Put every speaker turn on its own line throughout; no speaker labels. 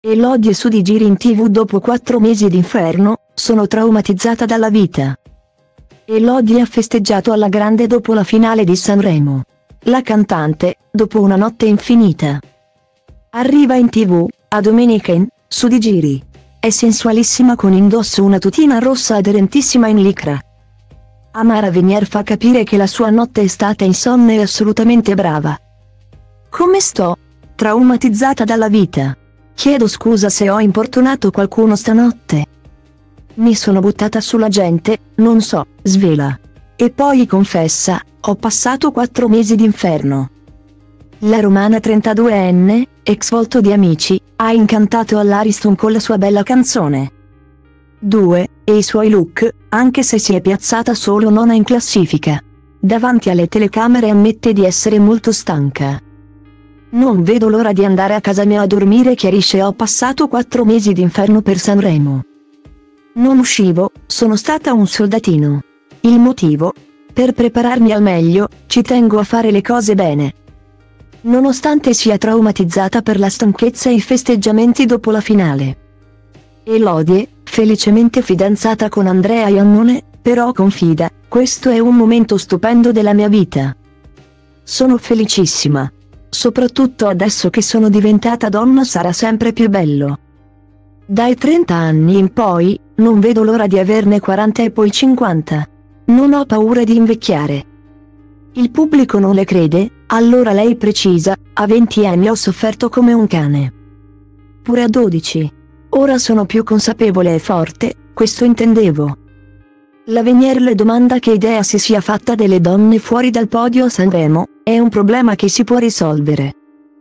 Elodie su di Giri in TV dopo 4 mesi d'inferno, sono traumatizzata dalla vita. Elodie ha festeggiato alla grande dopo la finale di Sanremo. La cantante, dopo una notte infinita, arriva in TV, a Domenica su di Giri. È sensualissima con indosso una tutina rossa aderentissima in licra. Mara Venier fa capire che la sua notte è stata insonne e assolutamente brava. Come sto? Traumatizzata dalla vita. Chiedo scusa se ho importunato qualcuno stanotte. Mi sono buttata sulla gente, non so, svela. E poi confessa, ho passato 4 mesi d'inferno. La romana 32enne, ex volto di Amici, ha incantato all'Ariston con la sua bella canzone 2, e i suoi look, anche se si è piazzata solo nona in classifica. Davanti alle telecamere ammette di essere molto stanca. Non vedo l'ora di andare a casa mia a dormire, chiarisce. Ho passato 4 mesi d'inferno per Sanremo. Non uscivo, sono stata un soldatino. Il motivo? Per prepararmi al meglio, ci tengo a fare le cose bene. Nonostante sia traumatizzata per la stanchezza e i festeggiamenti dopo la finale. Elodie, felicemente fidanzata con Andrea Iannone, però confida, questo è un momento stupendo della mia vita. Sono felicissima. Soprattutto adesso che sono diventata donna sarà sempre più bello. Dai 30 anni in poi, non vedo l'ora di averne 40 e poi 50. Non ho paura di invecchiare. Il pubblico non le crede, allora lei precisa, a 20 anni ho sofferto come un cane. Pure a 12. Ora sono più consapevole e forte, questo intendevo. La Venier le domanda che idea si sia fatta delle donne fuori dal podio a Sanremo, è un problema che si può risolvere.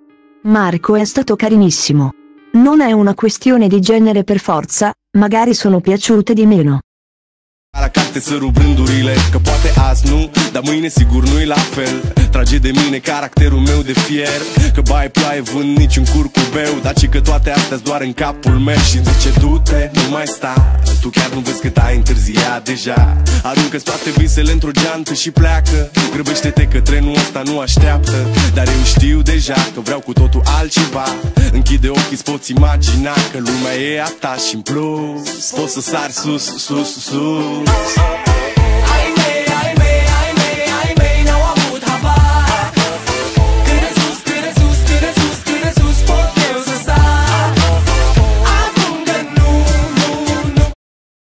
Marco è stato carinissimo. Non è una questione di genere per forza, magari sono piaciute di meno.
Aracate să rup rândurile, că poate azi nu, dar mâine sigur nu-i la fel. Trage de mine caracterul meu de fier, că bai ploaie vânt niciun curcubeu, dar ci că toate astea-s doar în capul meu. Și zice du-te, nu mai sta, tu chiar nu vezi că t-ai întârziat deja. Aruncă-ți toate visele într-o geantă și pleacă, grăbește-te că trenul ăsta nu așteaptă. Dar eu știu deja că vreau cu totul altceva. Închide ochii, îți poți imagina că lumea e a ta și în plus poți să sari sus, sus, sus.